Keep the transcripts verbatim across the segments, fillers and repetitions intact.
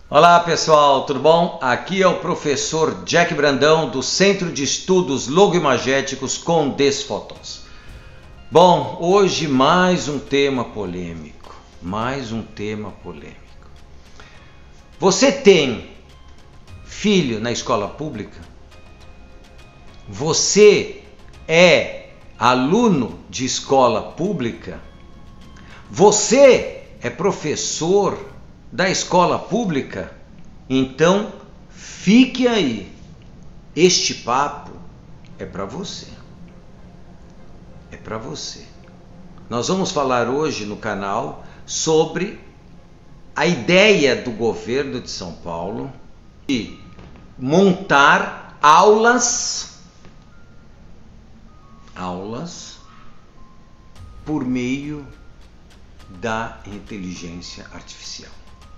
Olá pessoal, tudo bom? Aqui é o professor Jack Brandão do Centro de Estudos Logimagéticos com Desfotons. Bom, hoje mais um tema polêmico, mais um tema polêmico. Você tem filho na escola pública? Você é aluno de escola pública? Você é professor da escola pública? Então fique aí, este papo é para você, é para você. Nós vamos falar hoje no canal sobre a ideia do governo de São Paulo de montar aulas, aulas por meio da inteligência artificial.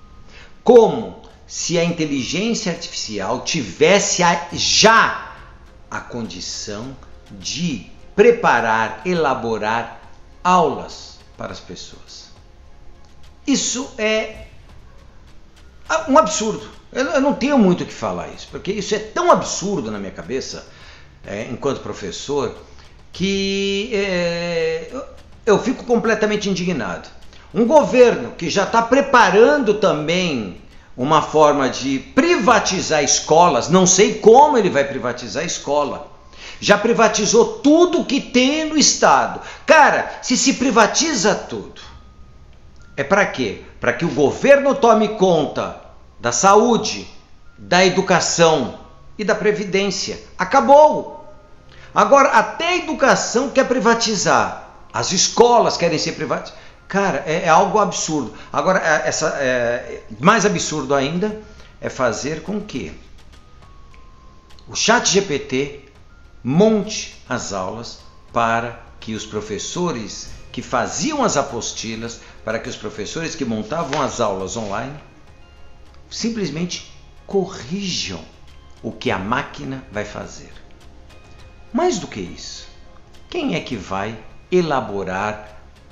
Como se a inteligência artificial tivesse a, já a condição de preparar, elaborar aulas para as pessoas. Isso é um absurdo. Eu, eu não tenho muito o que falar isso, porque isso é tão absurdo na minha cabeça, é, enquanto professor, que é, eu, eu fico completamente indignado. Um governo que já está preparando também uma forma de privatizar escolas, não sei como ele vai privatizar a escola, já privatizou tudo que tem no Estado. Cara, se se privatiza tudo, é para quê? Para que o governo tome conta da saúde, da educação e da previdência. Acabou! Agora até a educação quer privatizar, as escolas querem ser privatizadas. Cara, é, é algo absurdo. Agora, essa, é, mais absurdo ainda é fazer com que o ChatGPT monte as aulas para que os professores que faziam as apostilas, para que os professores que montavam as aulas online, simplesmente corrijam o que a máquina vai fazer. Mais do que isso, quem é que vai elaborar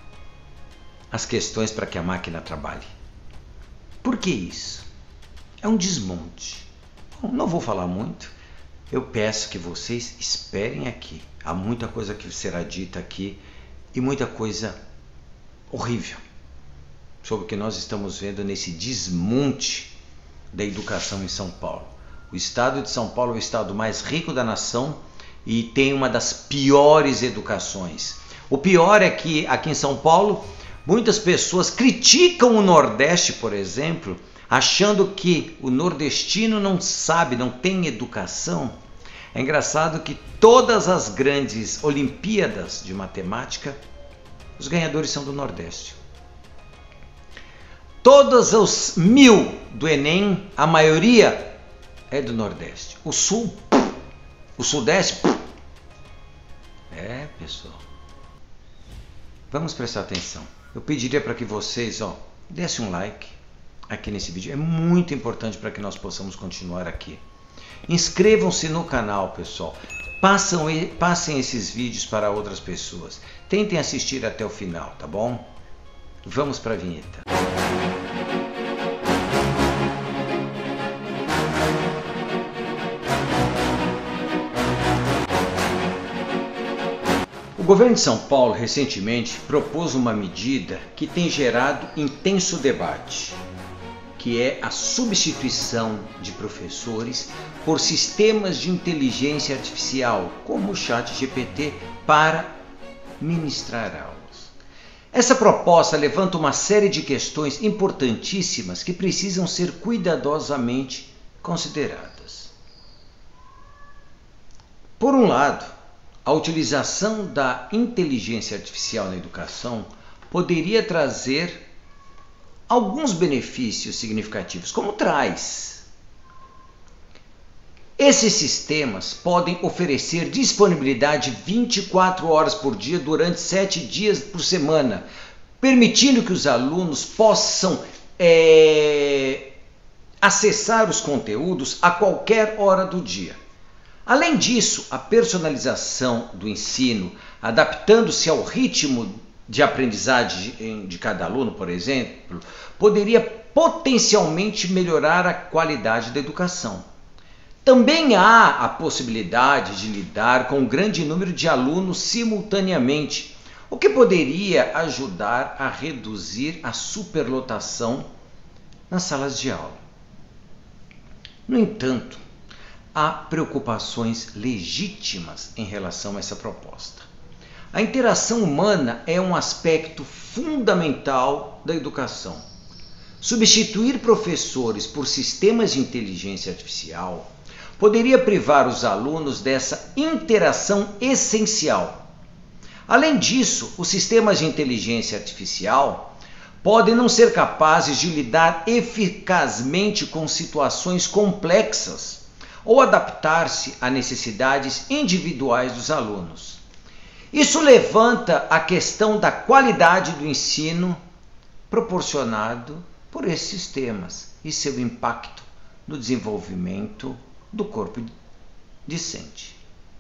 as questões para que a máquina trabalhe? Por que isso? É um desmonte. Bom, não vou falar muito. Eu peço que vocês esperem aqui. Há muita coisa que será dita aqui e muita coisa horrível sobre o que nós estamos vendo nesse desmonte da educação em São Paulo. O estado de São Paulo é o estado mais rico da nação e tem uma das piores educações. O pior é que aqui em São Paulo muitas pessoas criticam o Nordeste, por exemplo, achando que o nordestino não sabe, não tem educação. É engraçado que todas as grandes Olimpíadas de matemática, os ganhadores são do Nordeste. Todos os mil do Enem, a maioria é do Nordeste. O Sul, o Sudeste, é, pessoal. Vamos prestar atenção. Eu pediria para que vocês, ó, dessem um like aqui nesse vídeo. É muito importante para que nós possamos continuar aqui. Inscrevam-se no canal, pessoal. Passam, passem esses vídeos para outras pessoas. Tentem assistir até o final, tá bom? Vamos para a vinheta. O governo de São Paulo recentemente propôs uma medida que tem gerado intenso debate, que é a substituição de professores por sistemas de inteligência artificial, como o ChatGPT, para ministrar aulas. Essa proposta levanta uma série de questões importantíssimas que precisam ser cuidadosamente consideradas. Por um lado, a utilização da inteligência artificial na educação poderia trazer alguns benefícios significativos, como traz. Esses sistemas podem oferecer disponibilidade vinte e quatro horas por dia durante sete dias por semana, permitindo que os alunos possam é, acessar os conteúdos a qualquer hora do dia. Além disso, a personalização do ensino, adaptando-se ao ritmo de aprendizagem de cada aluno, por exemplo, poderia potencialmente melhorar a qualidade da educação. Também há a possibilidade de lidar com um grande número de alunos simultaneamente, o que poderia ajudar a reduzir a superlotação nas salas de aula. No entanto, há preocupações legítimas em relação a essa proposta. A interação humana é um aspecto fundamental da educação. Substituir professores por sistemas de inteligência artificial poderia privar os alunos dessa interação essencial. Além disso, os sistemas de inteligência artificial podem não ser capazes de lidar eficazmente com situações complexas ou adaptar-se a necessidades individuais dos alunos. Isso levanta a questão da qualidade do ensino proporcionado por esses sistemas e seu impacto no desenvolvimento do corpo discente.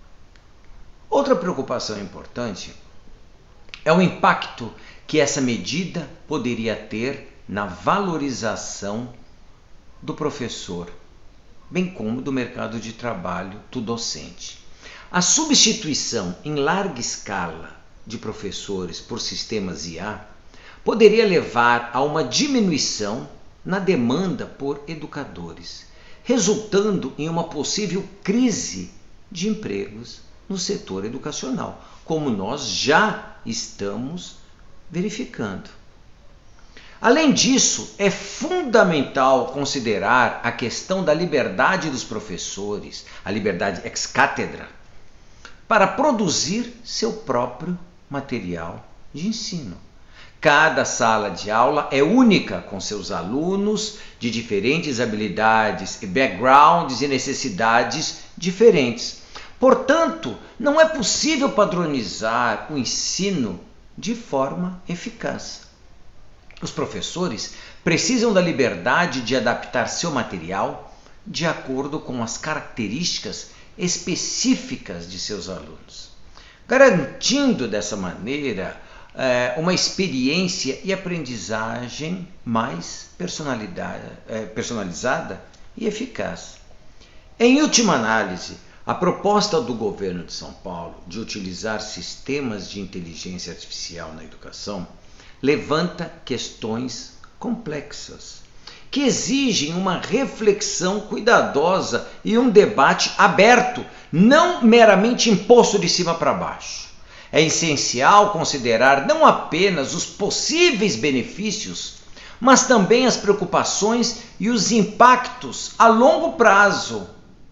Outra preocupação importante é o impacto que essa medida poderia ter na valorização do professor, bem como do mercado de trabalho do docente. A substituição em larga escala de professores por sistemas I A poderia levar a uma diminuição na demanda por educadores, resultando em uma possível crise de empregos no setor educacional, como nós já estamos verificando. Além disso, é fundamental considerar a questão da liberdade dos professores, a liberdade ex cátedra, para produzir seu próprio material de ensino. Cada sala de aula é única, com seus alunos de diferentes habilidades e backgrounds e necessidades diferentes. Portanto, não é possível padronizar o ensino de forma eficaz. Os professores precisam da liberdade de adaptar seu material de acordo com as características específicas de seus alunos, garantindo dessa maneira uma experiência e aprendizagem mais personalizada e eficaz. Em última análise, a proposta do governo de São Paulo de utilizar sistemas de inteligência artificial na educação levanta questões complexas, que exigem uma reflexão cuidadosa e um debate aberto, não meramente imposto de cima para baixo. É essencial considerar não apenas os possíveis benefícios, mas também as preocupações e os impactos a longo prazo.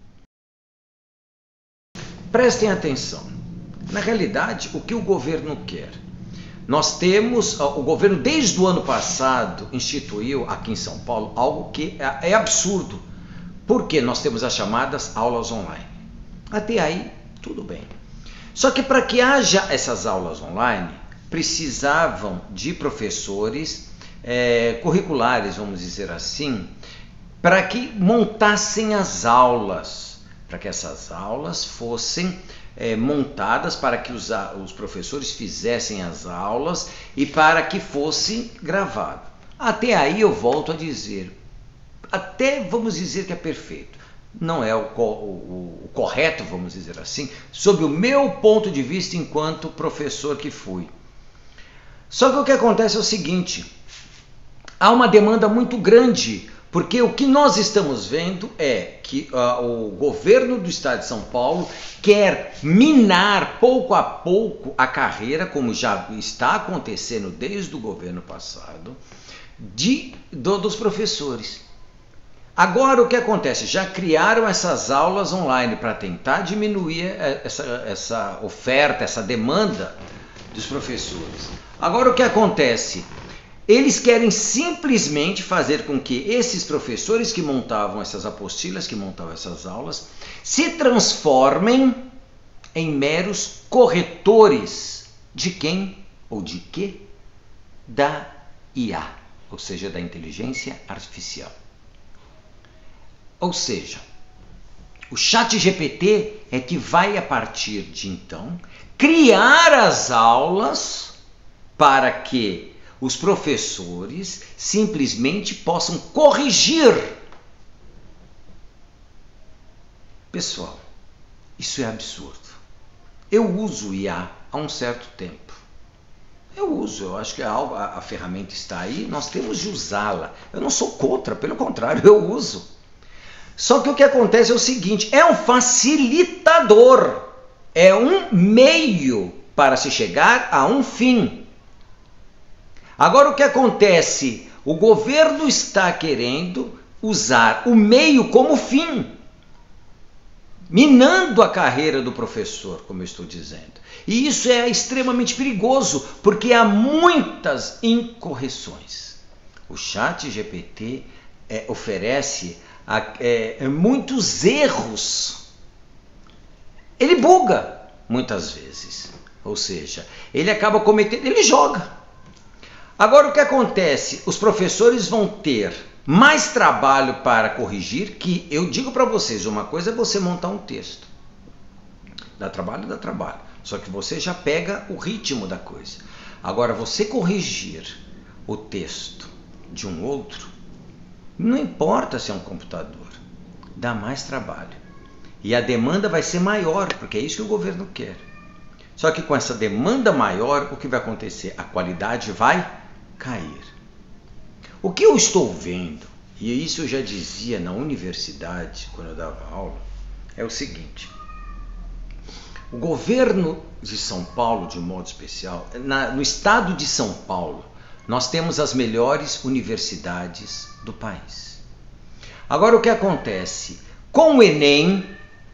Prestem atenção. Na realidade, o que o governo quer? Nós temos, o governo desde o ano passado instituiu aqui em São Paulo algo que é absurdo, porque nós temos as chamadas aulas online. Até aí, tudo bem. Só que para que haja essas aulas online, precisavam de professores é, curriculares, vamos dizer assim, para que montassem as aulas, para que essas aulas fossem é, montadas, para que os, os professores fizessem as aulas e para que fosse gravado. Até aí eu volto a dizer, até vamos dizer que é perfeito. Não é o, o, o correto, vamos dizer assim, sob o meu ponto de vista enquanto professor que fui. Só que o que acontece é o seguinte, há uma demanda muito grande, porque o que nós estamos vendo é que uh, o governo do estado de São Paulo quer minar pouco a pouco a carreira, como já está acontecendo desde o governo passado, de, do, dos professores. Agora o que acontece? Já criaram essas aulas online para tentar diminuir essa, essa oferta, essa demanda dos professores. Agora o que acontece? Eles querem simplesmente fazer com que esses professores que montavam essas apostilas, que montavam essas aulas, se transformem em meros corretores de quem ou de quê? Da I A, ou seja, da inteligência artificial. Ou seja, o chat G P T é que vai, a partir de então, criar as aulas para que os professores simplesmente possam corrigir. Pessoal, isso é absurdo. Eu uso o I A há um certo tempo. Eu uso, eu acho que a, a, a ferramenta está aí, nós temos de usá-la. Eu não sou contra, pelo contrário, eu uso. Só que o que acontece é o seguinte, é um facilitador, é um meio para se chegar a um fim. Agora o que acontece? O governo está querendo usar o meio como fim, minando a carreira do professor, como eu estou dizendo. E isso é extremamente perigoso, porque há muitas incorreções. O Chat G P T é, oferece é, muitos erros. Ele buga muitas vezes, ou seja, ele acaba cometendo, ele joga. Agora o que acontece? Os professores vão ter mais trabalho para corrigir, que eu digo para vocês, uma coisa é você montar um texto. Dá trabalho, dá trabalho. Só que você já pega o ritmo da coisa. Agora, você corrigir o texto de um outro, não importa se é um computador, dá mais trabalho. E a demanda vai ser maior, porque é isso que o governo quer. Só que com essa demanda maior, o que vai acontecer? A qualidade vai cair. O que eu estou vendo, e isso eu já dizia na universidade, quando eu dava aula, é o seguinte. O governo de São Paulo, de modo especial, na, no estado de São Paulo, nós temos as melhores universidades do país. Agora o que acontece? Com o Enem,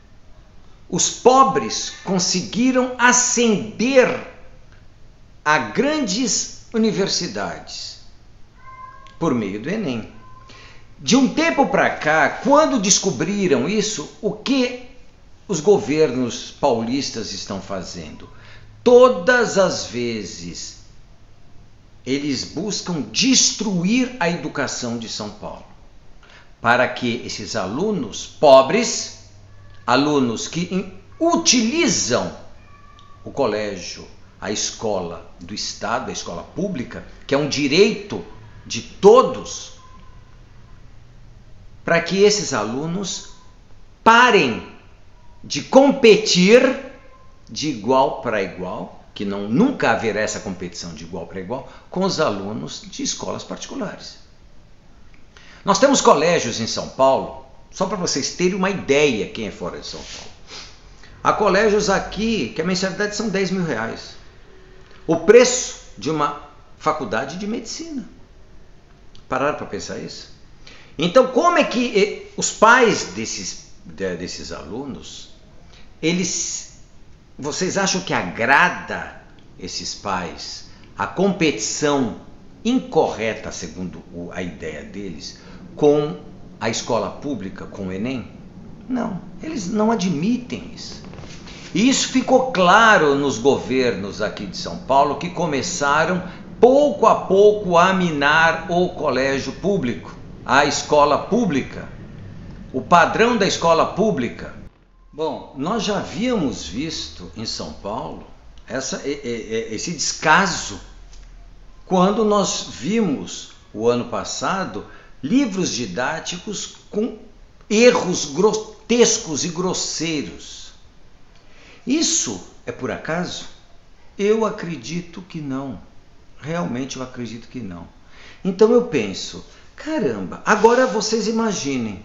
os pobres conseguiram ascender a grandes universidades por meio do Enem. De um tempo para cá, quando descobriram isso, o que os governos paulistas estão fazendo? Todas as vezes eles buscam destruir a educação de São Paulo, para que esses alunos pobres, alunos que utilizam o colégio, a escola do Estado, a escola pública, que é um direito de todos, para que esses alunos parem de competir de igual para igual, que não, nunca haverá essa competição de igual para igual, com os alunos de escolas particulares. Nós temos colégios em São Paulo, só para vocês terem uma ideia quem é fora de São Paulo. Há colégios aqui que a mensalidade são dez mil reais. O preço de uma faculdade de medicina. Pararam para pensar isso? Então, como é que os pais desses, desses alunos, eles, vocês acham que agrada esses pais a competição incorreta, segundo a ideia deles, com a escola pública, com o Enem? Não, eles não admitem isso. E isso ficou claro nos governos aqui de São Paulo, que começaram pouco a pouco a minar o colégio público, a escola pública, o padrão da escola pública. Bom, nós já havíamos visto em São Paulo essa, esse descaso quando nós vimos, o ano passado, livros didáticos com erros grotescos e grosseiros. Isso é por acaso? Eu acredito que não. Realmente eu acredito que não. Então eu penso, caramba, agora vocês imaginem.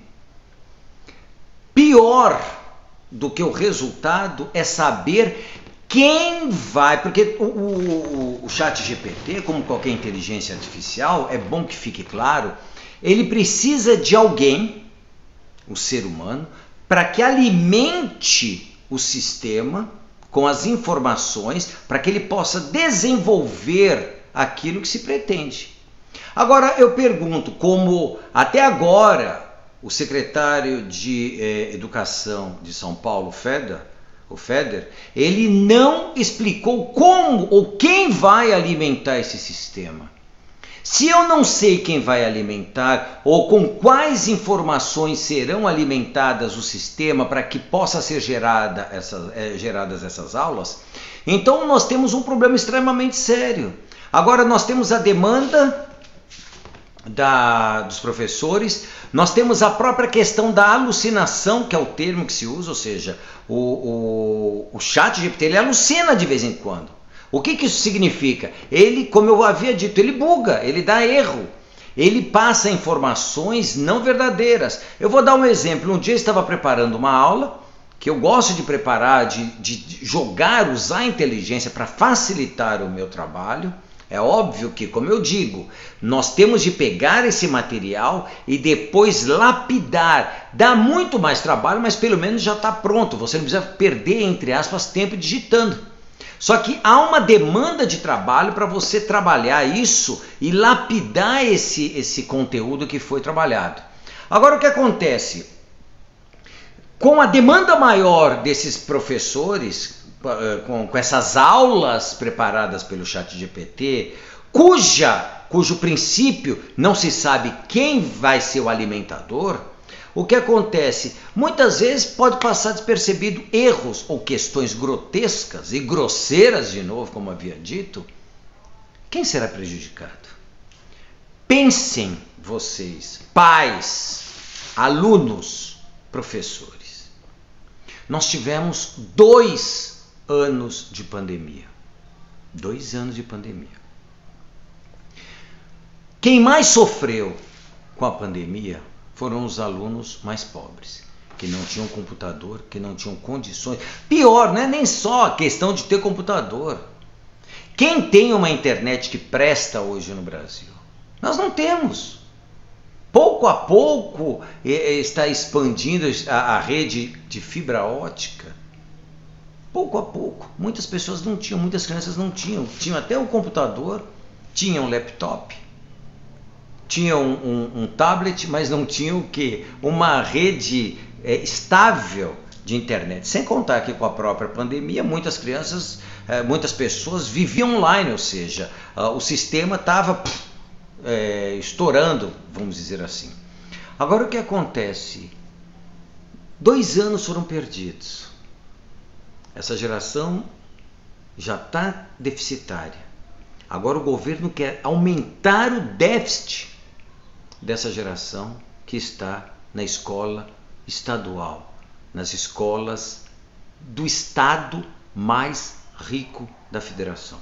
Pior do que o resultado é saber quem vai, porque o, o, o Chat G P T, como qualquer inteligência artificial, é bom que fique claro, ele precisa de alguém, o ser humano, para que alimente o sistema com as informações, para que ele possa desenvolver aquilo que se pretende. Agora eu pergunto, como até agora o secretário de eh, Educação de São Paulo, Feder, o Feder, ele não explicou como ou quem vai alimentar esse sistema. Se eu não sei quem vai alimentar ou com quais informações serão alimentadas o sistema para que possa ser gerada essa, é, geradas essas aulas, então nós temos um problema extremamente sério. Agora nós temos a demanda da, dos professores, nós temos a própria questão da alucinação, que é o termo que se usa, ou seja, o, o, o chat G P T ele alucina de vez em quando. O que, que isso significa? Ele, como eu havia dito, ele buga, ele dá erro. Ele passa informações não verdadeiras. Eu vou dar um exemplo. Um dia eu estava preparando uma aula, que eu gosto de preparar, de, de jogar, usar a inteligência para facilitar o meu trabalho. É óbvio que, como eu digo, nós temos de pegar esse material e depois lapidar. Dá muito mais trabalho, mas pelo menos já está pronto. Você não precisa perder, entre aspas, tempo digitando. Só que há uma demanda de trabalho para você trabalhar isso e lapidar esse, esse conteúdo que foi trabalhado. Agora o que acontece? Com a demanda maior desses professores, com, com essas aulas preparadas pelo chat G P T, cuja, cujo princípio não se sabe quem vai ser o alimentador, o que acontece? Muitas vezes pode passar despercebido erros ou questões grotescas e grosseiras, de novo, como havia dito. Quem será prejudicado? Pensem vocês, pais, alunos, professores. Nós tivemos dois anos de pandemia. Dois anos de pandemia. Quem mais sofreu com a pandemia foram os alunos mais pobres, que não tinham computador, que não tinham condições. Pior, não é nem só a questão de ter computador. Quem tem uma internet que presta hoje no Brasil? Nós não temos. Pouco a pouco está expandindo a rede de fibra ótica. Pouco a pouco. Muitas pessoas não tinham, muitas crianças não tinham. Tinham até um computador, tinham um laptop, tinham um, um, um tablet, mas não tinham o quê? Uma rede é, estável de internet. Sem contar que com a própria pandemia, muitas crianças, é, muitas pessoas viviam online, ou seja, uh, o sistema estava é, estourando, vamos dizer assim. Agora o que acontece? Dois anos foram perdidos. Essa geração já está deficitária. Agora o governo quer aumentar o déficit dessa geração que está na escola estadual, nas escolas do estado mais rico da federação.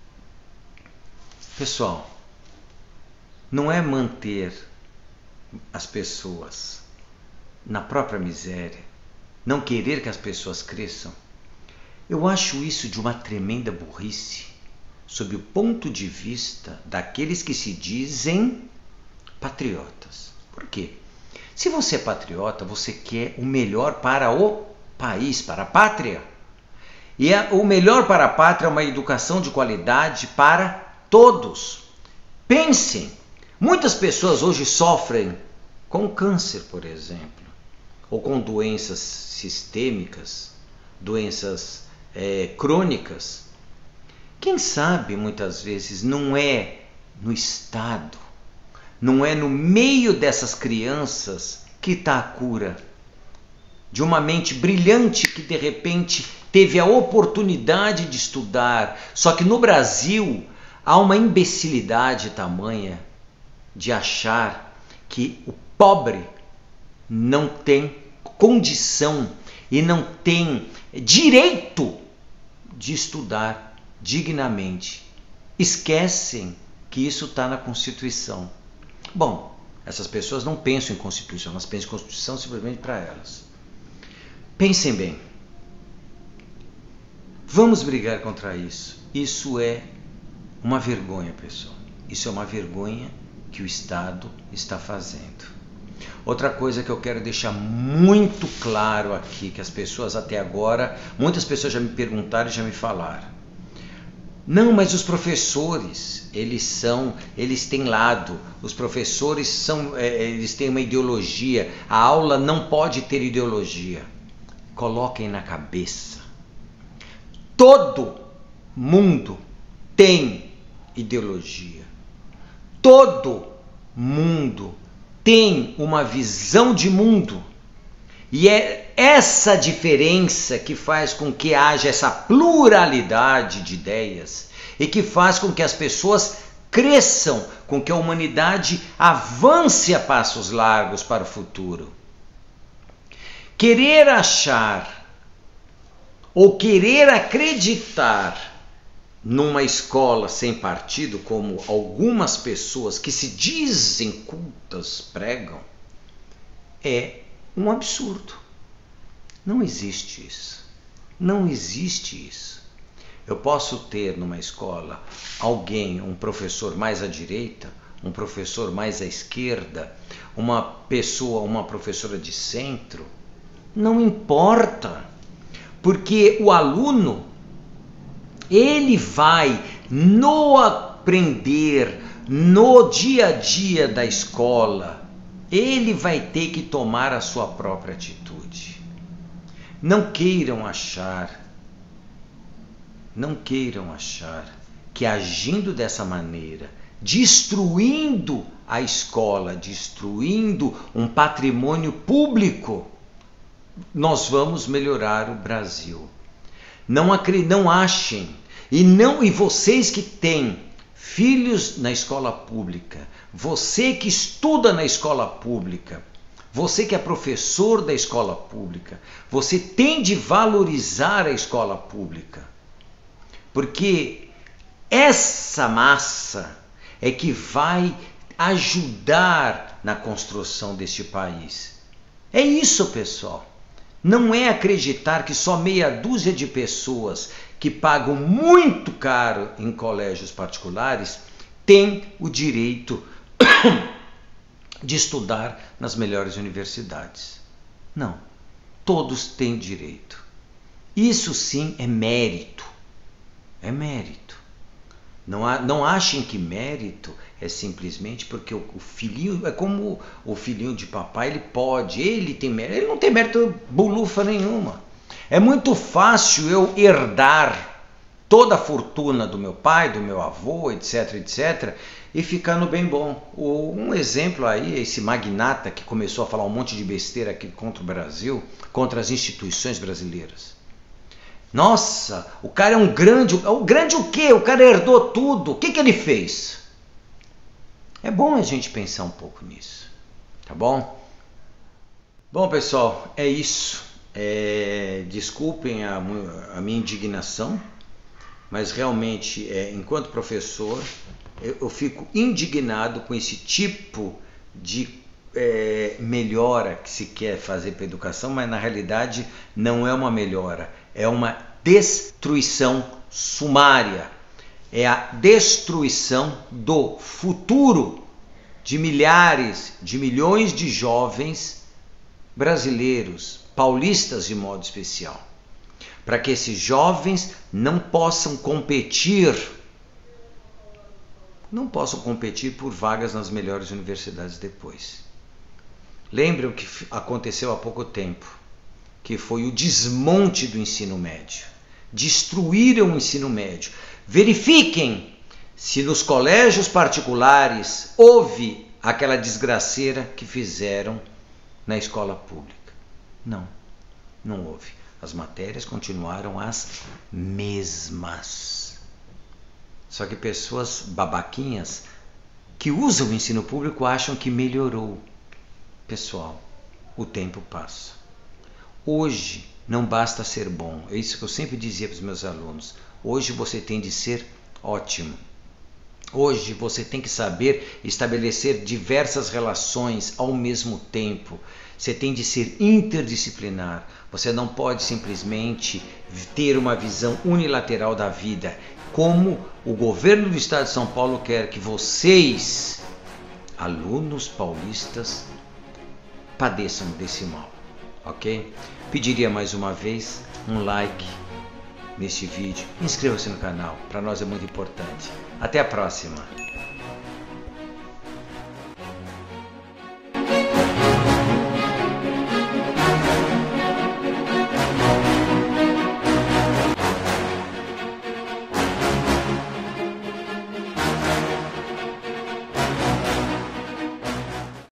Pessoal, não é manter as pessoas na própria miséria, não querer que as pessoas cresçam. Eu acho isso de uma tremenda burrice, sob o ponto de vista daqueles que se dizem patriotas. Por quê? Se você é patriota, você quer o melhor para o país, para a pátria. E a, o melhor para a pátria é uma educação de qualidade para todos. Pensem, muitas pessoas hoje sofrem com câncer, por exemplo, ou com doenças sistêmicas, doenças é, crônicas. Quem sabe, muitas vezes, não é no Estado, não é no meio dessas crianças que está a cura de uma mente brilhante que, de repente, teve a oportunidade de estudar. Só que no Brasil há uma imbecilidade tamanha de achar que o pobre não tem condição e não tem direito de estudar dignamente. Esquecem que isso está na Constituição. Bom, essas pessoas não pensam em Constituição, elas pensam em Constituição simplesmente para elas. Pensem bem. Vamos brigar contra isso. Isso é uma vergonha, pessoal. Isso é uma vergonha que o Estado está fazendo. Outra coisa que eu quero deixar muito claro aqui, que as pessoas até agora, muitas pessoas já me perguntaram e já me falaram. Não, mas os professores, eles são, eles têm lado, os professores são, é, eles têm uma ideologia, a aula não pode ter ideologia. Coloquem na cabeça, todo mundo tem ideologia, todo mundo tem uma visão de mundo, e é essa diferença que faz com que haja essa pluralidade de ideias e que faz com que as pessoas cresçam, com que a humanidade avance a passos largos para o futuro. Querer achar ou querer acreditar numa escola sem partido, como algumas pessoas que se dizem cultas pregam, é um absurdo. Não existe isso. Não existe isso. Eu posso ter numa escola alguém, um professor mais à direita, um professor mais à esquerda, uma pessoa, uma professora de centro. Não importa, porque o aluno, ele vai no aprender, no dia a dia da escola, ele vai ter que tomar a sua própria atitude. Não queiram achar, não queiram achar que agindo dessa maneira, destruindo a escola, destruindo um patrimônio público, nós vamos melhorar o Brasil. Não, não achem, e, não, e vocês que têm filhos na escola pública, você que estuda na escola pública, você que é professor da escola pública, você tem de valorizar a escola pública, porque essa massa é que vai ajudar na construção deste país. É isso, pessoal. Não é acreditar que só meia dúzia de pessoas que pagam muito caro em colégios particulares têm o direito de estudar nas melhores universidades. Não, todos têm direito. Isso sim é mérito. É mérito. Não, há, não achem que mérito é simplesmente porque o, o filhinho, é como o filhinho de papai, ele pode, ele tem mérito, ele não tem mérito bolufa nenhuma. É muito fácil eu herdar toda a fortuna do meu pai, do meu avô, etc, etcétera, e ficar no bem bom. Um exemplo aí, esse magnata que começou a falar um monte de besteira aqui contra o Brasil, contra as instituições brasileiras. Nossa, o cara é um grande... O grande o quê? O cara herdou tudo. O que, que ele fez? É bom a gente pensar um pouco nisso, tá bom? Bom, pessoal, é isso. É, desculpem a, a minha indignação, mas realmente, é, enquanto professor, eu, eu fico indignado com esse tipo de é, melhora que se quer fazer para a educação, mas na realidade não é uma melhora, é uma destruição sumária. É a destruição do futuro de milhares, de milhões de jovens brasileiros, paulistas de modo especial, para que esses jovens não possam competir, não possam competir por vagas nas melhores universidades depois. Lembrem o que aconteceu há pouco tempo, que foi o desmonte do ensino médio. Destruíram o ensino médio. Verifiquem se nos colégios particulares houve aquela desgraceira que fizeram na escola pública. Não, não houve. As matérias continuaram as mesmas. Só que pessoas babaquinhas que usam o ensino público acham que melhorou. Pessoal, o tempo passa. Hoje não basta ser bom. É isso que eu sempre dizia para os meus alunos. Hoje você tem de ser ótimo. Hoje você tem que saber estabelecer diversas relações ao mesmo tempo. Você tem de ser interdisciplinar. Você não pode simplesmente ter uma visão unilateral da vida, como o governo do estado de São Paulo quer que vocês, alunos paulistas, padeçam desse mal, ok? Pediria mais uma vez um like neste vídeo. Inscreva-se no canal, para nós é muito importante. Até a próxima!